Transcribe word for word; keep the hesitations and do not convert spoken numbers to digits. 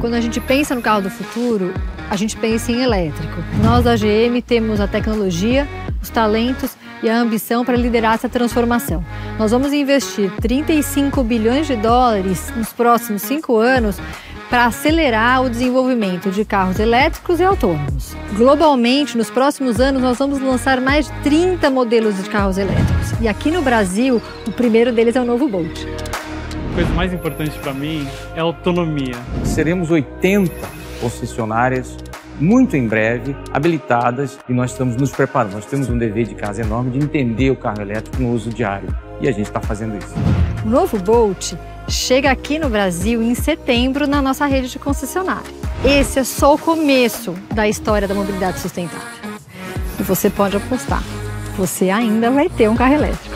Quando a gente pensa no carro do futuro, a gente pensa em elétrico. Nós da G M temos a tecnologia, os talentos e a ambição para liderar essa transformação. Nós vamos investir trinta e cinco bilhões de dólares nos próximos cinco anos para acelerar o desenvolvimento de carros elétricos e autônomos. Globalmente, nos próximos anos, nós vamos lançar mais de trinta modelos de carros elétricos. E aqui no Brasil, o primeiro deles é o novo Bolt. A coisa mais importante para mim é a autonomia. Seremos oitenta concessionárias muito em breve, habilitadas, e nós estamos nos preparando. Nós temos um dever de casa enorme de entender o carro elétrico no uso diário, e a gente está fazendo isso. O novo Bolt chega aqui no Brasil em setembro na nossa rede de concessionária. Esse é só o começo da história da mobilidade sustentável. E você pode apostar, você ainda vai ter um carro elétrico.